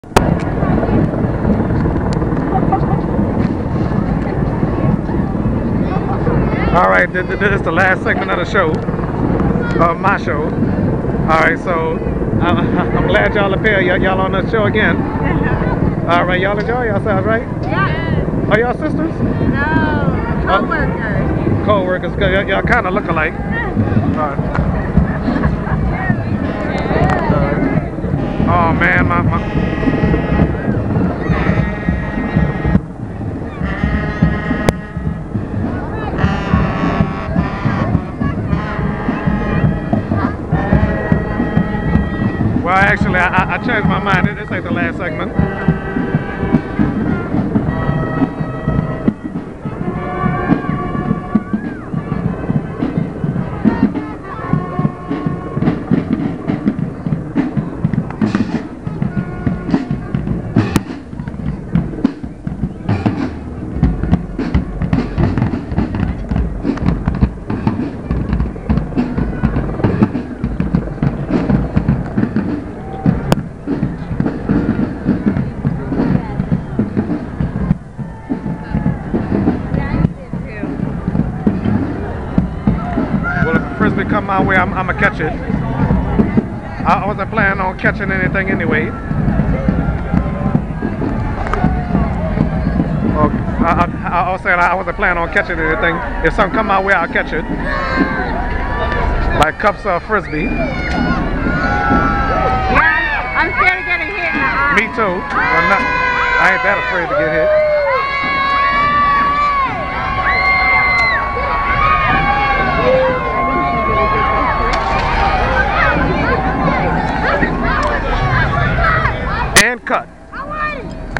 All right, this is the last segment of the show, of my show. All right, so I'm glad y'all up here. Y'all on the show again. All right, y'all enjoy yourselves, right? Yeah. Are y'all sisters? No, co-workers. Co-workers, cause y'all kind of look alike. All right. Oh man, my. Well, actually, I changed my mind. This ain't the last segment. Well, if a frisbee come my way, I'm gonna catch it. I wasn't planning on catching anything anyway. I was saying I wasn't planning on catching anything. If something come my way, I'll catch it. Like cups of frisbee. Yeah, I'm scared of getting hit in the eye. Me too. Well, I ain't that afraid to get hit. And cut.